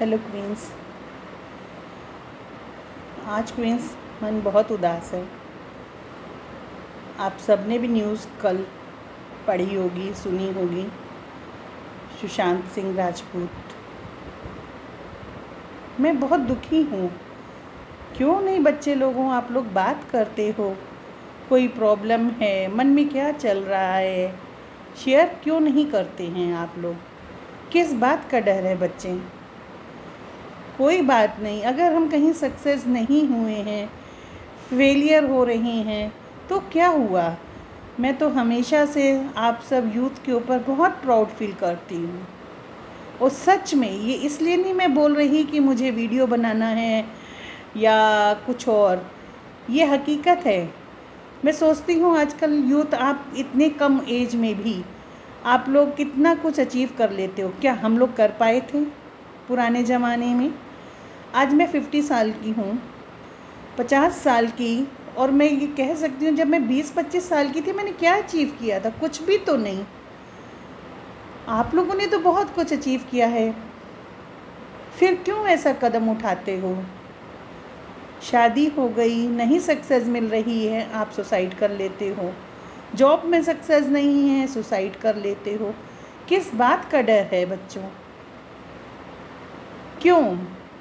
Hello queen's. आज queen's मन बहुत उदास है। आप सब ने भी न्यूज़ कल पढ़ी होगी, सुनी होगी। सुशांत सिंह राजपूत। मैं बहुत दुखी हूँ। क्यों नहीं बच्चे लोगों, आप लोग बात करते हो? कोई प्रॉब्लम है, मन में क्या चल रहा है, शेयर क्यों नहीं करते हैं आप लोग? किस बात का डर है बच्चे? कोई बात नहीं, अगर हम कहीं सक्सेस नहीं हुए हैं, फेलियर हो रहे हैं, तो क्या हुआ? मैं तो हमेशा से आप सब यूथ के ऊपर बहुत प्राउड फील करती हूँ। और सच में ये इसलिए नहीं मैं बोल रही कि मुझे वीडियो बनाना है या कुछ और, ये हकीकत है। मैं सोचती हूँ आजकल यूथ, आप इतने कम एज में भी आप लोग कितना कुछ अचीव कर लेते हो। क्या हम लोग कर पाए थे पुराने ज़माने में? आज मैं 50 साल की हूँ, 50 साल की, और मैं ये कह सकती हूँ जब मैं 20-25 साल की थी मैंने क्या अचीव किया था? कुछ भी तो नहीं। आप लोगों ने तो बहुत कुछ अचीव किया है, फिर क्यों ऐसा कदम उठाते हो? शादी हो गई, नहीं सक्सेस मिल रही है, आप सुसाइड कर लेते हो। जॉब में सक्सेस नहीं है, सुसाइड कर लेते हो। किस बात का डर है बच्चों? क्यों?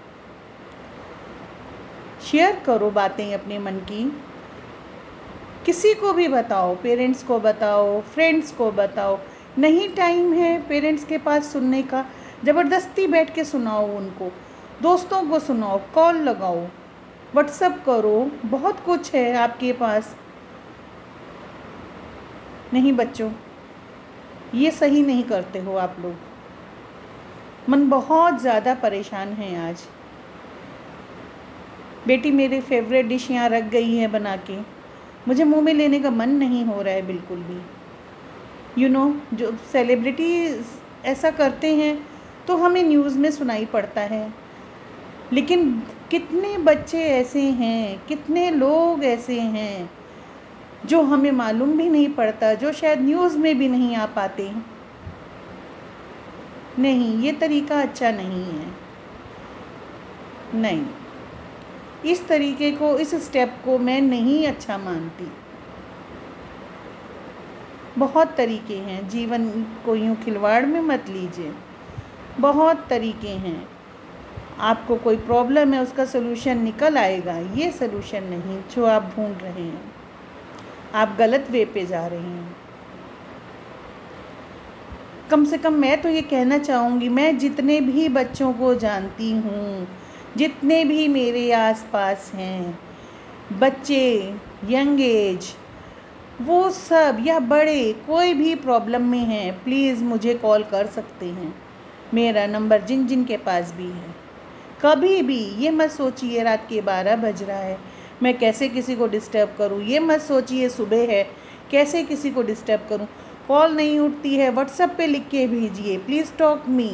शेयर करो बातें अपने मन की, किसी को भी बताओ, पेरेंट्स को बताओ, फ्रेंड्स को बताओ। नहीं टाइम है पेरेंट्स के पास सुनने का, ज़बरदस्ती बैठ के सुनाओ उनको। दोस्तों को सुनाओ, कॉल लगाओ, व्हाट्सएप करो, बहुत कुछ है आपके पास। नहीं बच्चों, ये सही नहीं करते हो आप लोग। मन बहुत ज़्यादा परेशान है आज। बेटी मेरी फेवरेट डिश यहाँ रख गई है बना के, मुझे मुंह में लेने का मन नहीं हो रहा है बिल्कुल भी। जो सेलिब्रिटी ऐसा करते हैं तो हमें न्यूज़ में सुनाई पड़ता है, लेकिन कितने बच्चे ऐसे हैं, कितने लोग ऐसे हैं जो हमें मालूम भी नहीं पड़ता, जो शायद न्यूज़ में भी नहीं आ पाते। नहीं, ये तरीका अच्छा नहीं है। नहीं, इस तरीके को, इस स्टेप को मैं नहीं अच्छा मानती। बहुत तरीके हैं, जीवन को यूँ खिलवाड़ में मत लीजिए। बहुत तरीके हैं। आपको कोई प्रॉब्लम है, उसका सलूशन निकल आएगा। ये सलूशन नहीं जो आप ढूंढ रहे हैं, आप गलत वे पे जा रहे हैं। कम से कम मैं तो ये कहना चाहूँगी, मैं जितने भी बच्चों को जानती हूँ, जितने भी मेरे आसपास हैं बच्चे, यंग एज, वो सब या बड़े, कोई भी प्रॉब्लम में हैं, प्लीज़ मुझे कॉल कर सकते हैं। मेरा नंबर जिन जिन के पास भी है, कभी भी ये मत सोचिए रात के 12 बज रहा है मैं कैसे किसी को डिस्टर्ब करूँ। ये मत सोचिए सुबह है कैसे किसी को डिस्टर्ब करूँ। कॉल नहीं उठती है, व्हाट्सएप पे लिख के भेजिए, प्लीज़ टॉक मी।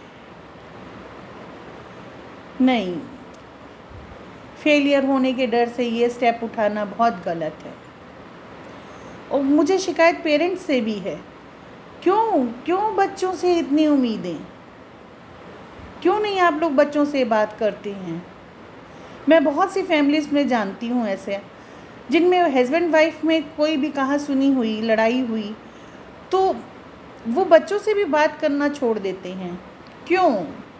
नहीं, फेलियर होने के डर से ये स्टेप उठाना बहुत गलत है। और मुझे शिकायत पेरेंट्स से भी है। क्यों बच्चों से इतनी उम्मीदें? क्यों नहीं आप लोग बच्चों से बात करते हैं? मैं बहुत सी फैमिलीज़ में जानती हूँ ऐसे, जिनमें हस्बैंड वाइफ में कोई भी कहा सुनी हुई लड़ाई हुई तो वो बच्चों से भी बात करना छोड़ देते हैं। क्यों?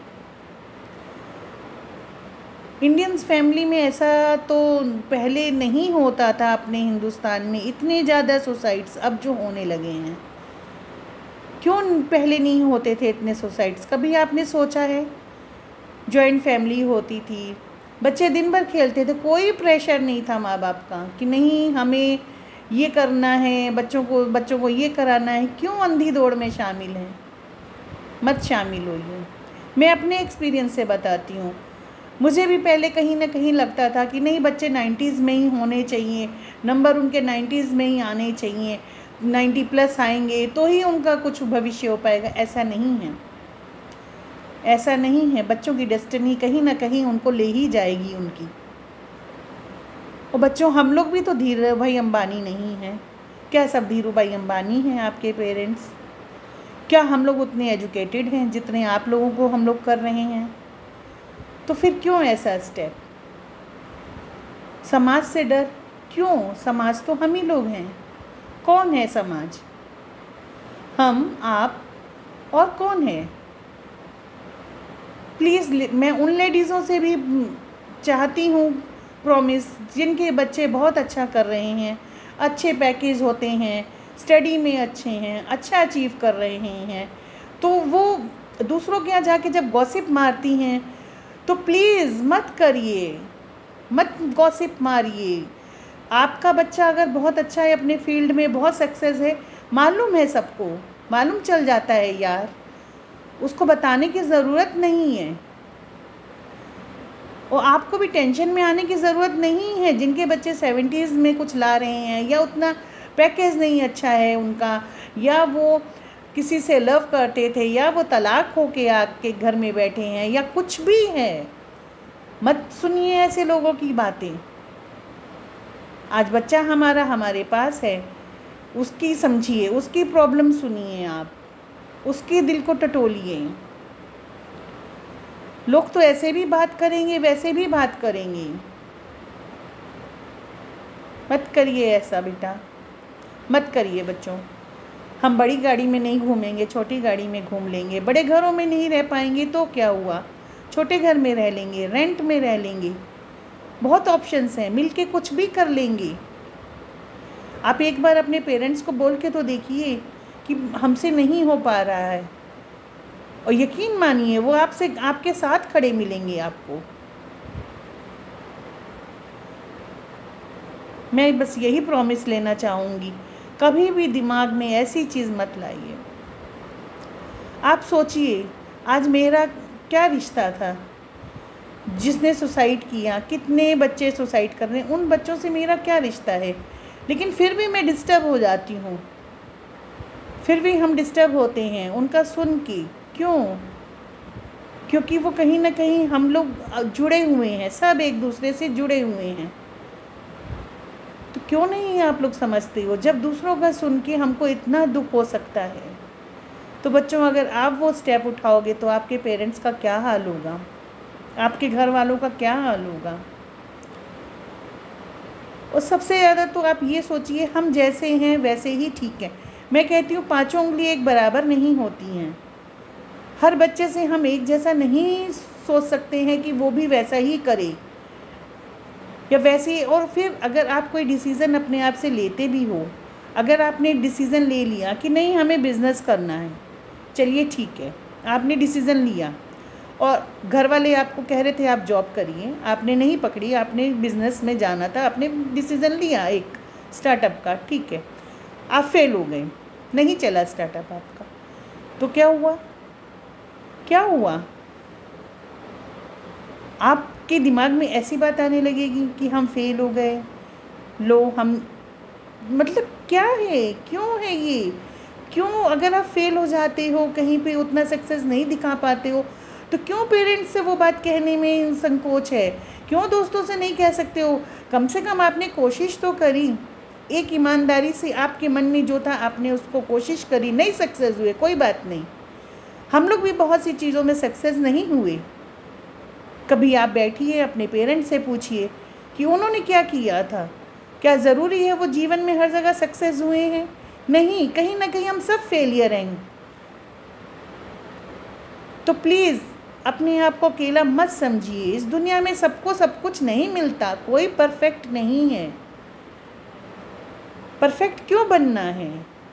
इंडियंस फैमिली में ऐसा तो पहले नहीं होता था। अपने हिंदुस्तान में इतने ज़्यादा सुसाइड्स अब जो होने लगे हैं, क्यों पहले नहीं होते थे इतने सुसाइड्स? कभी आपने सोचा है? जॉइंट फैमिली होती थी, बच्चे दिन भर खेलते थे, कोई प्रेशर नहीं था माँ बाप का कि नहीं हमें ये करना है, बच्चों को ये कराना है। क्यों अंधी दौड़ में शामिल हैं? मत शामिल होइए। मैं अपने एक्सपीरियंस से बताती हूँ। मुझे भी पहले कहीं ना कहीं लगता था कि नहीं, बच्चे 90s में ही होने चाहिए, नंबर उनके 90s में ही आने चाहिए, 90+ आएंगे तो ही उनका कुछ भविष्य हो पाएगा। ऐसा नहीं है, ऐसा नहीं है। बच्चों की डेस्टिनी कहीं ना कहीं उनको ले ही जाएगी उनकी। और बच्चों, हम लोग भी तो धीरू भाई अंबानी नहीं हैं क्या? सब धीरू भाई अंबानी हैं आपके पेरेंट्स? क्या हम लोग उतने एजुकेटेड हैं जितने आप लोगों को हम लोग कर रहे हैं? तो फिर क्यों ऐसा स्टेप? समाज से डर क्यों? समाज तो हम ही लोग हैं। कौन है समाज? हम, आप और कौन है? प्लीज़, मैं उन लेडीज़ों से भी चाहती हूँ प्रॉमिस, जिनके बच्चे बहुत अच्छा कर रहे हैं, अच्छे पैकेज होते हैं, स्टडी में अच्छे हैं, अच्छा अचीव कर रहे हैं, तो वो दूसरों के यहाँ जाके जब गॉसिप मारती हैं तो प्लीज़ मत करिए, मत गॉसिप मारिए। आपका बच्चा अगर बहुत अच्छा है, अपने फील्ड में बहुत सक्सेस है, मालूम है, सबको मालूम चल जाता है यार, उसको बताने की ज़रूरत नहीं है। और आपको भी टेंशन में आने की ज़रूरत नहीं है। जिनके बच्चे 70s में कुछ ला रहे हैं, या उतना पैकेज नहीं अच्छा है उनका, या वो किसी से लव करते थे, या वो तलाक होके आके घर में बैठे हैं, या कुछ भी है, मत सुनिए ऐसे लोगों की बातें। आज बच्चा हमारा हमारे पास है, उसकी समझिए, उसकी प्रॉब्लम सुनिए, आप उसके दिल को टटोलिए। लोग तो ऐसे भी बात करेंगे, वैसे भी बात करेंगे। मत करिए ऐसा बेटा, मत करिए बच्चों। हम बड़ी गाड़ी में नहीं घूमेंगे, छोटी गाड़ी में घूम लेंगे। बड़े घरों में नहीं रह पाएंगे तो क्या हुआ, छोटे घर में रह लेंगे, रेंट में रह लेंगे, बहुत ऑप्शंस हैं, मिलके कुछ भी कर लेंगे। आप एक बार अपने पेरेंट्स को बोल के तो देखिए कि हमसे नहीं हो पा रहा है, और यकीन मानिए वो आपसे, आपके साथ खड़े मिलेंगे आपको। मैं बस यही प्रॉमिस लेना चाहूँगी, कभी भी दिमाग में ऐसी चीज़ मत लाइए। आप सोचिए, आज मेरा क्या रिश्ता था जिसने सुसाइड किया, कितने बच्चे सुसाइड कर रहे हैं, उन बच्चों से मेरा क्या रिश्ता है? लेकिन फिर भी मैं डिस्टर्ब हो जाती हूँ, फिर भी हम डिस्टर्ब होते हैं उनका सुन के। क्यों? क्योंकि वो कहीं ना कहीं हम लोग जुड़े हुए हैं, सब एक दूसरे से जुड़े हुए हैं। तो क्यों नहीं आप लोग समझते हो, जब दूसरों का सुन के हमको इतना दुख हो सकता है, तो बच्चों अगर आप वो स्टेप उठाओगे तो आपके पेरेंट्स का क्या हाल होगा, आपके घर वालों का क्या हाल होगा। और सबसे ज़्यादा तो आप ये सोचिए, हम जैसे हैं वैसे ही ठीक है। मैं कहती हूँ 5 उंगली एक बराबर नहीं होती हैं। हर बच्चे से हम एक जैसा नहीं सोच सकते हैं कि वो भी वैसा ही करे या वैसे। और फिर अगर आप कोई डिसीज़न अपने आप से लेते भी हो, अगर आपने डिसीज़न ले लिया कि नहीं हमें बिज़नेस करना है, चलिए ठीक है, आपने डिसीज़न लिया और घर वाले आपको कह रहे थे आप जॉब करिए, आपने नहीं पकड़ी, आपने बिज़नेस में जाना था, आपने डिसीज़न लिया एक स्टार्टअप का, ठीक है, आप फेल हो गए, नहीं चला स्टार्टअप आपका, तो क्या हुआ? क्या हुआ? आपके दिमाग में ऐसी बात आने लगेगी कि हम फेल हो गए, लो हम, मतलब क्या है, क्यों है ये, क्यों? अगर आप फेल हो जाते हो, कहीं पे उतना सक्सेस नहीं दिखा पाते हो, तो क्यों पेरेंट्स से वो बात कहने में संकोच है? क्यों दोस्तों से नहीं कह सकते हो? कम से कम आपने कोशिश तो करी, एक ईमानदारी से आपके मन में जो था आपने उसको कोशिश करी, नहीं सक्सेस हुए, कोई बात नहीं। हम लोग भी बहुत सी चीज़ों में सक्सेस नहीं हुए। कभी आप बैठिए, अपने पेरेंट्स से पूछिए कि उन्होंने क्या किया था। क्या ज़रूरी है वो जीवन में हर जगह सक्सेस हुए हैं? नहीं, कहीं ना कहीं हम सब फेलियर हैं। तो प्लीज़ अपने आप को अकेला मत समझिए। इस दुनिया में सबको सब कुछ नहीं मिलता, कोई परफेक्ट नहीं है। परफेक्ट क्यों बनना है?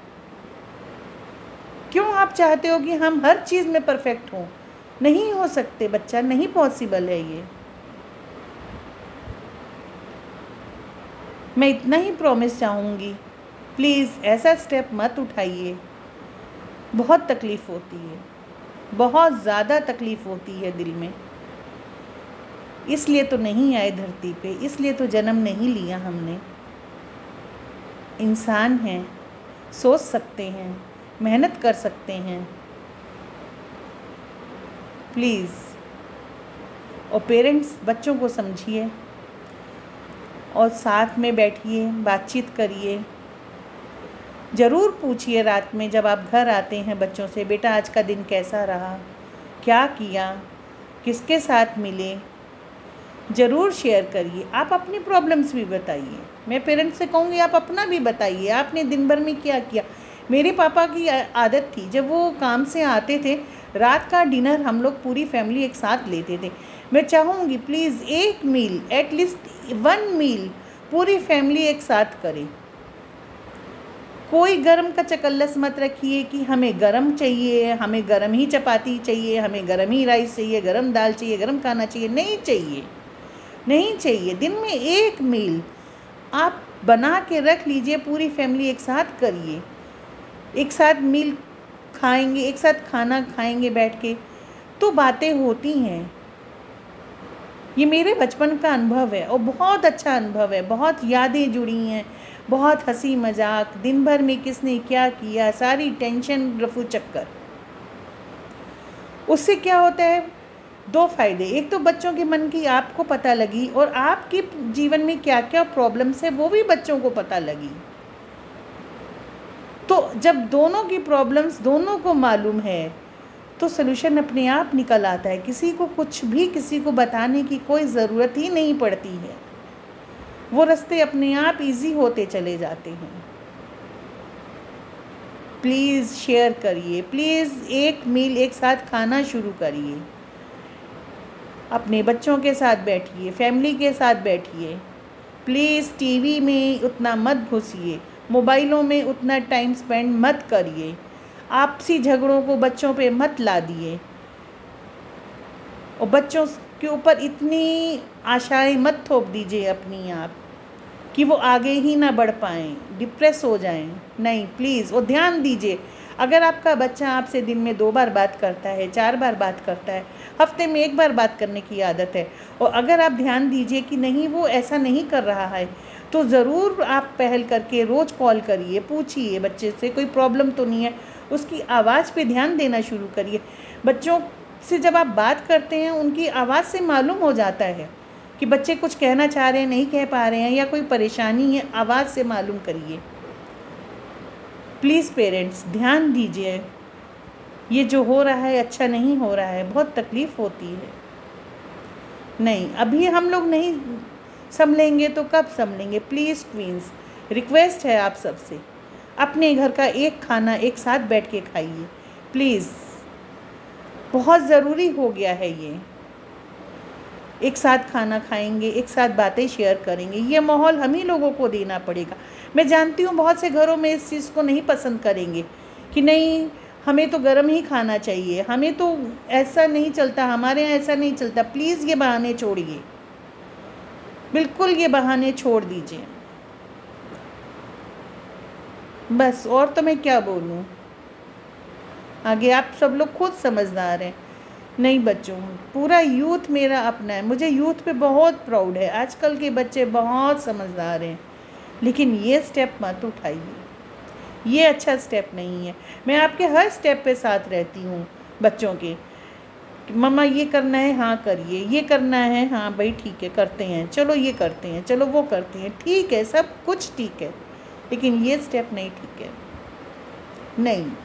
क्यों आप चाहते हो कि हम हर चीज़ में परफेक्ट हों? नहीं हो सकते बच्चा, नहीं पॉसिबल है ये। मैं इतना ही प्रॉमिस चाहूँगी, प्लीज़ ऐसा स्टेप मत उठाइए। बहुत तकलीफ़ होती है, बहुत ज़्यादा तकलीफ़ होती है दिल में। इसलिए तो नहीं आए धरती पे, इसलिए तो जन्म नहीं लिया हमने। इंसान हैं, सोच सकते हैं, मेहनत कर सकते हैं। प्लीज़, और पेरेंट्स बच्चों को समझिए और साथ में बैठिए, बातचीत करिए। ज़रूर पूछिए रात में जब आप घर आते हैं बच्चों से, बेटा आज का दिन कैसा रहा, क्या किया, किसके साथ मिले, ज़रूर शेयर करिए। आप अपनी प्रॉब्लम्स भी बताइए। मैं पेरेंट्स से कहूँगी आप अपना भी बताइए, आपने दिन भर में क्या किया। मेरे पापा की आदत थी, जब वो काम से आते थे, रात का डिनर हम लोग पूरी फैमिली एक साथ लेते थे। मैं चाहूँगी प्लीज़ एक मील, एटलीस्ट 1 मील पूरी फैमिली एक साथ करें। कोई गरम का चकल्लस मत रखिए कि हमें गरम चाहिए, हमें गरम ही चपाती चाहिए, हमें गरम ही राइस चाहिए, गरम दाल चाहिए, गरम खाना चाहिए। नहीं चाहिए, नहीं चाहिए। दिन में एक मील आप बना के रख लीजिए, पूरी फैमिली एक साथ करिए, एक साथ मील खाएंगे, एक साथ खाना खाएंगे बैठ के, तो बातें होती हैं। ये मेरे बचपन का अनुभव है और बहुत अच्छा अनुभव है। बहुत यादें जुड़ी हैं, बहुत हंसी मजाक, दिन भर में किसने क्या किया, सारी टेंशन रफू चक्कर। उससे क्या होता है, 2 फ़ायदे। एक तो बच्चों के मन की आपको पता लगी और आपके जीवन में क्या क्या प्रॉब्लम्स है वो भी बच्चों को पता लगी। तो जब दोनों की प्रॉब्लम्स दोनों को मालूम है तो सलूशन अपने आप निकल आता है। किसी को कुछ भी किसी को बताने की कोई ज़रूरत ही नहीं पड़ती है, वो रास्ते अपने आप इजी होते चले जाते हैं। प्लीज़ शेयर करिए, प्लीज़ एक मील एक साथ खाना शुरू करिए। अपने बच्चों के साथ बैठिए, फैमिली के साथ बैठिए। प्लीज़ टीवी में उतना मत घुसिए, मोबाइलों में उतना टाइम स्पेंड मत करिए, आपसी झगड़ों को बच्चों पे मत ला दिए और बच्चों के ऊपर इतनी आशाएं मत थोप दीजिए अपनी आप कि वो आगे ही ना बढ़ पाएँ, डिप्रेस हो जाएं। नहीं, प्लीज़ वो ध्यान दीजिए। अगर आपका बच्चा आपसे दिन में 2 बार बात करता है, 4 बार बात करता है, हफ्ते में 1 बार बात करने की आदत है, और अगर आप ध्यान दीजिए कि नहीं वो ऐसा नहीं कर रहा है, तो ज़रूर आप पहल करके रोज़ कॉल करिए, पूछिए बच्चे से कोई प्रॉब्लम तो नहीं है, उसकी आवाज़ पे ध्यान देना शुरू करिए। बच्चों से जब आप बात करते हैं उनकी आवाज़ से मालूम हो जाता है कि बच्चे कुछ कहना चाह रहे हैं, नहीं कह पा रहे हैं, या कोई परेशानी है, आवाज़ से मालूम करिए। प्लीज़ पेरेंट्स ध्यान दीजिए, ये जो हो रहा है अच्छा नहीं हो रहा है, बहुत तकलीफ़ होती है। नहीं, अभी हम लोग नहीं संभलेंगे तो कब संभलेंगे। प्लीज़ क्वींस, रिक्वेस्ट है आप सबसे, अपने घर का एक खाना एक साथ बैठ के खाइए प्लीज़। बहुत ज़रूरी हो गया है ये। एक साथ खाना खाएंगे, एक साथ बातें शेयर करेंगे, ये माहौल हम ही लोगों को देना पड़ेगा। मैं जानती हूँ बहुत से घरों में इस चीज़ को नहीं पसंद करेंगे कि नहीं हमें तो गर्म ही खाना चाहिए, हमें तो ऐसा नहीं चलता, हमारे यहाँ ऐसा नहीं चलता। प्लीज़ ये बहाने छोड़िए, बिल्कुल ये बहाने छोड़ दीजिए। बस और तो मैं क्या बोलूँ, आगे आप सब लोग खुद समझदार हैं। नहीं बच्चों, पूरा यूथ मेरा अपना है, मुझे यूथ पे बहुत प्राउड है। आजकल के बच्चे बहुत समझदार हैं, लेकिन ये स्टेप मत उठाइए, ये अच्छा स्टेप नहीं है। मैं आपके हर स्टेप पे साथ रहती हूँ बच्चों के। मम्मा ये करना है, हाँ करिए, ये करना है, हाँ भाई ठीक है करते हैं, चलो ये करते हैं, चलो वो करते हैं, ठीक है सब कुछ ठीक है, लेकिन ये स्टेप नहीं ठीक है। नहीं।